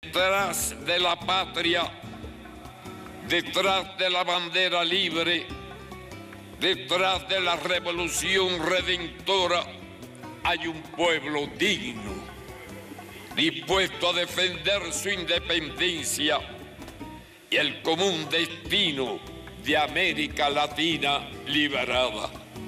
Detrás de la patria, detrás de la bandera libre, detrás de la revolución redentora, hay un pueblo digno, dispuesto a defender su independencia y el común destino de América Latina liberada.